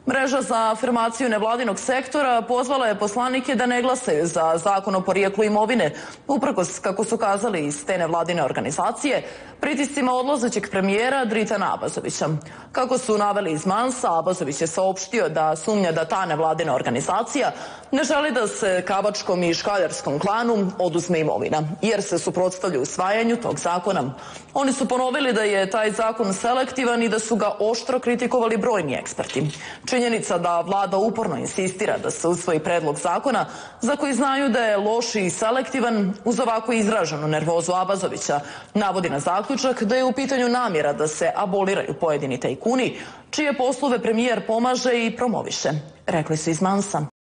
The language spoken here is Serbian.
Mreža za afirmaciju nevladinog sektora pozvala je poslanike da ne glasaju za zakon o porijeklu imovine, uprkos, kako su kazali iz te nevladine organizacije, pritiscima odlazećeg premijera Dritana Abazovića. Kako su naveli iz Mansa, Abazović je saopštio da sumnja da ta nevladina organizacija ne želi da se kavačkom i škaljarskom klanu oduzme imovina, jer se suprotstavlja usvajanju tog zakona. Oni su ponovili da je taj zakon selektivan i da su ga oštro kritikovali brojni eksperti. Činjenica da vlada uporno insistira da se usvoji predlog zakona za koji znaju da je loš i selektivan, uz ovako izraženu nervozu Abazovića, navodi na zaključak da je u pitanju namjera da se aboliraju pojedini tajkuni, čije poslove premijer pomaže i promoviše, rekli su iz Mansa.